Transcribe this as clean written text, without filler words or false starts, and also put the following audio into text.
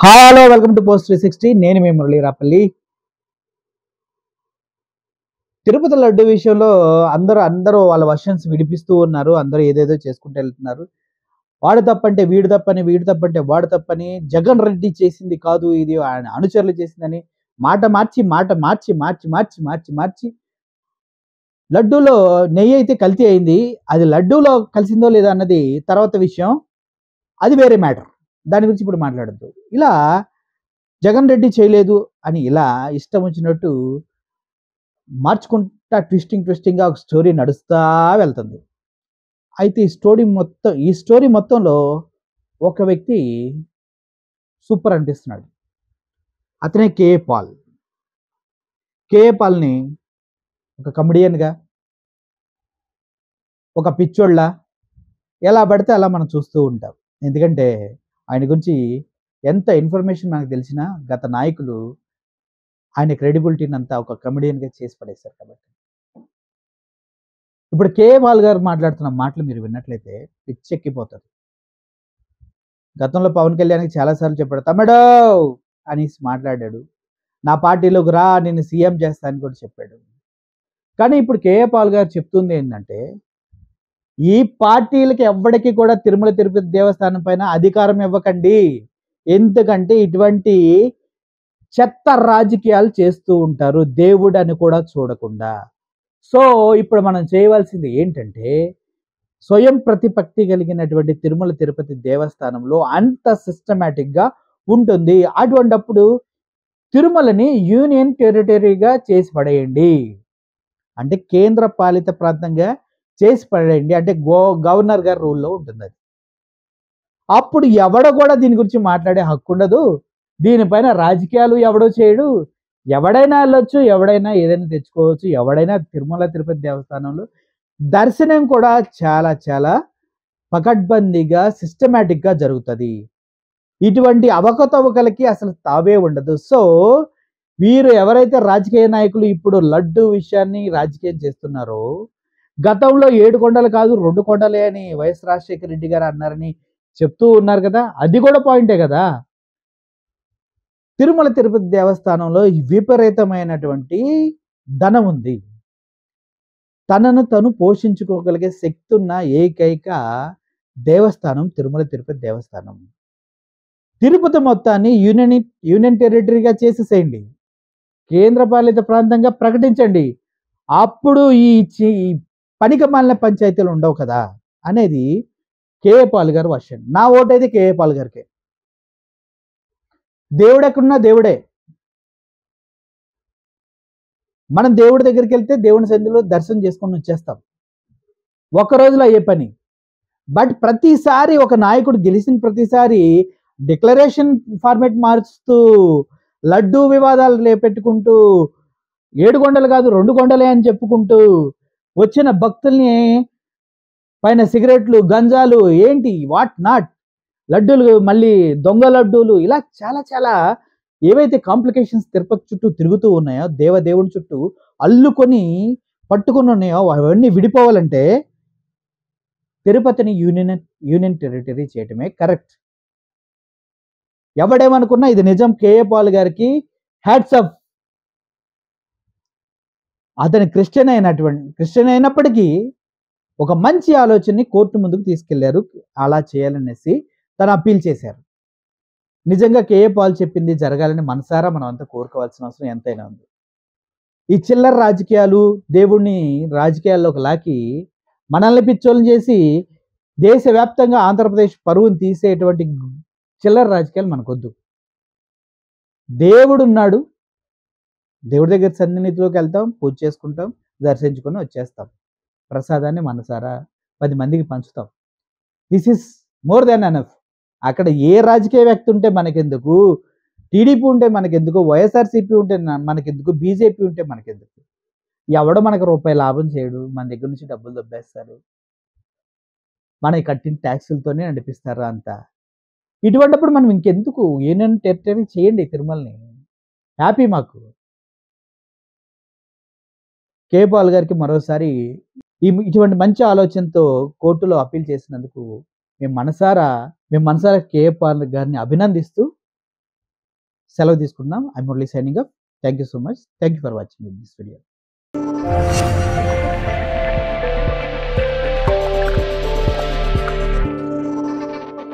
Hello welcome to post 360. నేను మీ మురళీ రాపల్లి. తిరుపతి లడ్డు విషయంలో అందరూ వాళ్ళ వర్షన్స్ విడిపిస్తూ ఉన్నారు. అందరూ ఏదేదో చేసుకుంటూ వెళ్తున్నారు. వాడు తప్పంటే వీడు తప్పని, వీడు తప్పంటే వాడు తప్పని, జగన్ రెడ్డి చేసింది కాదు ఇది ఆయన అనుచరులు చేసిందని మాట మార్చి లడ్డూలో నెయ్యి అయితే కల్తీ అయింది. అది లడ్డూలో కలిసిందో లేదో అన్నది తర్వాత విషయం. అది వేరే మ్యాటర్. దాని గురించి ఇప్పుడు మాట్లాడద్దు. ఇలా జగన్ రెడ్డి చేయలేదు అని ఇలా ఇష్టం వచ్చినట్టు మార్చుకుంటా ట్విస్టింగ్గా ఒక స్టోరీ నడుస్తా వెళ్తుంది. అయితే ఈ స్టోరీ మొత్తంలో ఒక వ్యక్తి సూపర్ అనిపిస్తున్నాడు. అతనే కేఏ పాల్. కేఏ పాల్ని ఒక కమెడియన్గా, ఒక పిచ్చోళ్ళ ఎలా పడితే అలా మనం చూస్తూ ఉంటాం. ఎందుకంటే ఆయన గురించి ఎంత ఇన్ఫర్మేషన్ మనకు తెలిసినా గత నాయకులు ఆయన క్రెడిబిలిటీని అంతా ఒక కమెడియన్గా చేసి పడేశారు. కాబట్టి ఇప్పుడు కేఏ పాల్ గారు మాట్లాడుతున్న మాటలు మీరు విన్నట్లయితే పిచ్చెక్కిపోతారు. గతంలో పవన్ కళ్యాణ్కి చాలాసార్లు చెప్పాడు, తమ్ముడు అనేసి మాట్లాడాడు. నా పార్టీలోకి రా, నేను సీఎం చేస్తా అని కూడా చెప్పాడు. కానీ ఇప్పుడు కేఏ పాల్ గారు చెప్తుంది ఏంటంటే, ఈ పార్టీలకి ఎవ్వడికి కూడా తిరుమల తిరుపతి దేవస్థానం పైన అధికారం ఇవ్వకండి. ఎందుకంటే ఇటువంటి చెత్త రాజకీయాలు చేస్తూ ఉంటారు, దేవుడు అని కూడా చూడకుండా. సో ఇప్పుడు మనం చేయవలసింది ఏంటంటే, స్వయం ప్రతిపత్తి కలిగినటువంటి తిరుమల తిరుపతి దేవస్థానంలో అంత సిస్టమేటిక్గా ఉంటుంది. అటువంటప్పుడు తిరుమలని యూనియన్ టెరిటరీగా చేసి పడేయండి, అంటే కేంద్ర పాలిత ప్రాంతంగా చేసి పడేయండి. అంటే గవర్నర్ గారి రూల్లో ఉంటుంది అది. అప్పుడు ఎవడ కూడా దీని గురించి మాట్లాడే హక్కు ఉండదు. దీనిపైన రాజకీయాలు ఎవడో చేయడు. ఎవడైనా వెళ్ళొచ్చు, ఎవడైనా ఏదైనా తెచ్చుకోవచ్చు. ఎవడైనా తిరుమల తిరుపతి దేవస్థానంలో దర్శనం కూడా చాలా చాలా పకడ్బందీగా సిస్టమేటిక్గా జరుగుతుంది. ఇటువంటి అవకతవకలకి అసలు తావే ఉండదు. సో వీరు ఎవరైతే రాజకీయ నాయకులు ఇప్పుడు లడ్డు విషయాన్ని రాజకీయం చేస్తున్నారో, గతంలో 7 కొండలు కాదు 2 కొండలే అని వైఎస్ రాజశేఖర రెడ్డి గారు అన్నారని చెప్తూ ఉన్నారు కదా, అది కూడా పాయింటే కదా. తిరుమల తిరుపతి దేవస్థానంలో విపరీతమైనటువంటి ధనం ఉంది. తనను తను పోషించుకోగలిగే శక్తి ఉన్న ఏకైక దేవస్థానం తిరుమల తిరుపతి దేవస్థానం. తిరుపతి మొత్తాన్ని యూనియన్ టెరిటరీగా చేసేసేయండి, కేంద్రపాలిత ప్రాంతంగా ప్రకటించండి. అప్పుడు ఈ పనికిమాలిన పంచాయతీలు ఉండవు కదా అనేది కేఏ పాల్ గారు వర్షన్. నా ఓటు అయితే కేఏ పాల్ గారికి. దేవుడు ఎక్కడున్నా దేవుడే. మనం దేవుడి దగ్గరికి వెళ్తే దేవుని సన్నిధిలో దర్శనం చేసుకొని వచ్చేస్తాం, ఒక్క రోజులో అయ్యే పని. బట్ ప్రతిసారి ఒక నాయకుడు గెలిచిన ప్రతిసారి డిక్లరేషన్ ఫార్మేట్ మారుస్తూ లడ్డూ వివాదాలు లేపెట్టుకుంటూ 7 కొండలు కాదు 2 కొండలే అని చెప్పుకుంటూ వచ్చిన భక్తుల్ని పైన సిగరెట్లు, గంజాలు, ఏంటి వాట్ నాట్, లడ్డూలు, మళ్ళీ దొంగ లడ్డూలు, ఇలా చాలా చాలా ఏవైతే కాంప్లికేషన్స్ తిరుపతి చుట్టూ తిరుగుతూ ఉన్నాయో, దేవుడి చుట్టూ అల్లుకొని పట్టుకుని ఉన్నాయో, అవన్నీ విడిపోవాలంటే తిరుపతిని యూనియన్ టెరిటరీ చేయటమే కరెక్ట్. ఎవడేమనుకున్నా ఇది నిజం. కేఏ పాల్ గారికి హ్యాట్స్ ఆఫ్. అతని క్రిస్టియన్ అయినప్పటికీ ఒక మంచి ఆలోచనని కోర్టు ముందుకు తీసుకెళ్లారు. అలా చేయాలనేసి తను అప్పీల్ చేశారు. నిజంగా కేఏ పాల్ చెప్పింది జరగాలని మనసారా మనం అంతా కోరుకోవాల్సిన అవసరం ఎంతైనా ఉంది. ఈ చిల్లర రాజకీయాలు, దేవుణ్ణి రాజకీయాల్లోకి లాకి మనల్ని పిచ్చోళ్ళని చేసి దేశవ్యాప్తంగా ఆంధ్రప్రదేశ్ పరువుని తీసేటువంటి చిల్లర రాజకీయాలు మనకొద్దు. దేవుడు ఉన్నాడు, దేవుడి దగ్గర సన్నిధిలోకి వెళ్తాం, పూజ చేసుకుంటాం, దర్శించుకొని వచ్చేస్తాం. ప్రసాదాన్ని మనసారా 10 మందికి పంచుతాం. This is more than enough. అక్కడ ఏ రాజకీయ వ్యక్తి ఉంటే మనకెందుకు, టీడీపీ ఉంటే మనకెందుకు, వైఎస్ఆర్సీపీ ఉంటే మనకెందుకు, బీజేపీ ఉంటే మనకెందుకు. ఎవడో మనకు రూపాయి లాభం చేయడు, మన దగ్గర నుంచి డబ్బులు దొబ్బేస్తారు, మనకి కట్టిన ట్యాక్సులతోనే నడిపిస్తారు అంతా. ఇటువంటిప్పుడు మనం ఇంకెందుకు యూనియన్ టెరిటరీ చేయండి తిరుమలని, హ్యాపీ మాకు. కేఏ పాల్ గారికి మరోసారి ఇటువంటి మంచి ఆలోచనతో కోర్టులో అప్పీల్ చేసినందుకు మేము మనసారా కేఏ పాల్ గారిని అభినందిస్తూ సెలవు తీసుకుంటున్నాం. I am only signing off. Thank you so much. Thank you for watching this video.